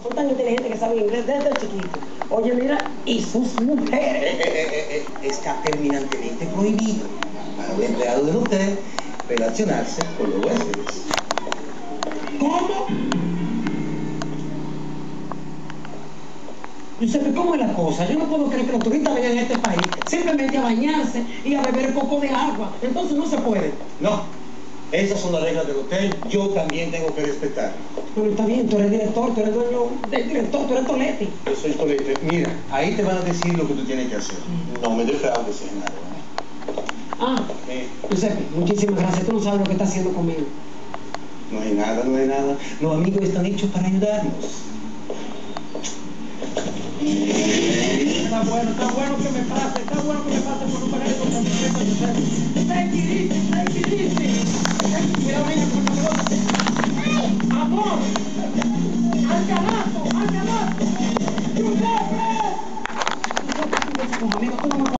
son tan inteligentes que saben inglés desde chiquito. Oye, mira, y sus mujeres. Está terminantemente prohibido para un empleado del hotel relacionarse con los huéspedes. ¿Cómo? Giuseppe, ¿cómo es la cosa? Yo no puedo creer que los turistas vengan a este país simplemente a bañarse y a beber poco de agua. Entonces no se puede. No, esas son las reglas del hotel. Yo también tengo que respetar. Bueno, está bien, tú eres director, tú eres dueño del director, tú eres Toletti. Yo soy Tolete. Mira, ahí te van a decir lo que tú tienes que hacer. No me defraudes en nada. Giuseppe, muchísimas gracias. Tú no sabes lo que está haciendo conmigo. No hay nada, no hay nada. Los amigos están hechos para ayudarnos. Está bueno que me pase por no pagar esos también. Take it easy, take it easy. Cuidado, niña, con la pelota. ¡Amor! ¡Al canasto! ¡Al canasto! ¡Giuseppe! Tus amigos, tú no me